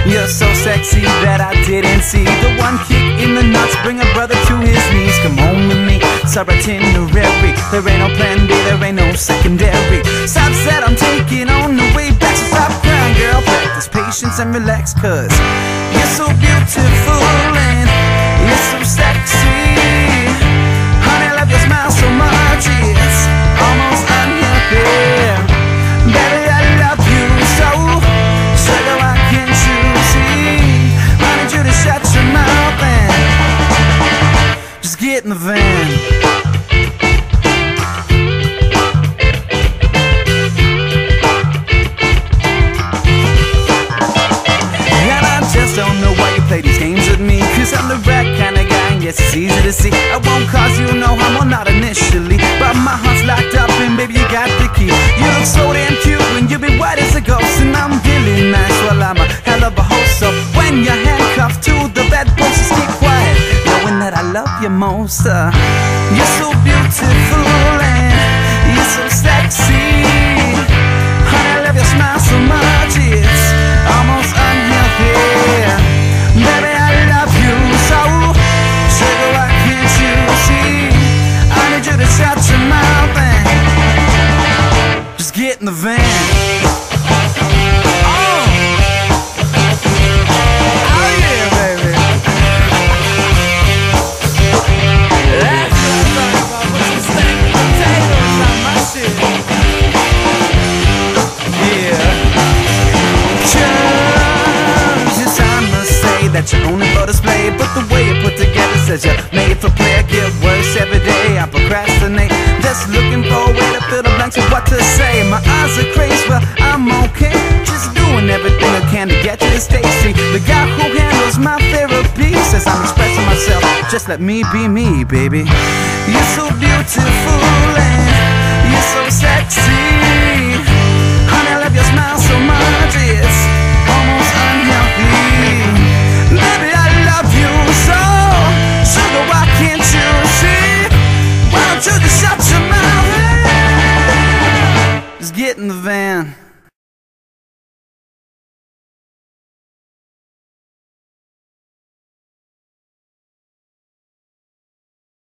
You're so sexy that I didn't see. The one kick in the nuts, bring a brother to his knees. Come home with me, it's our itinerary. There ain't no plan B, there ain't no secondary. Stop said I'm taking on the way back. So stop crying, girl, practice patience and relax, cause you're so beautiful and you're so sexy. Honey, I love your smile so much, it's almost unhealthy. Baby, I love you so, sugar, why can't you see? I need you to shut your mouth and just get in the van. Don't know why you play these games with me, cause I'm the right kind of guy, and yes, it's easy to see. I won't cause you no harm, well not initially, but my heart's locked up and baby you got the key. You look so damn cute and you be white as a ghost, and I'm really nice, well I'm a hell of a host. So when you're handcuffed to the bedpost, just keep quiet, knowing that I love you most. You're so beautiful and you're so sexy. Honey, I love your smile so much, it's almost unhealthy. Baby, I love you so, sugar, why can't you see? I need you to shut your mouth and just get in the van. Oh yeah, baby. That's what I'm talking about. Put some stacked potatoes on my shit. Yeah. Just I must say that you're only for display, but the way you put together says you're made for play. I get worse every day, I procrastinate, just looking for a way to fill the blanks of what to say. My eyes are crazy, well I'm okay, just doing everything I can to get you to stay. See, the guy who handles my therapy says I'm expressing myself, just let me be me, baby. You're so beautiful and you're so sexy.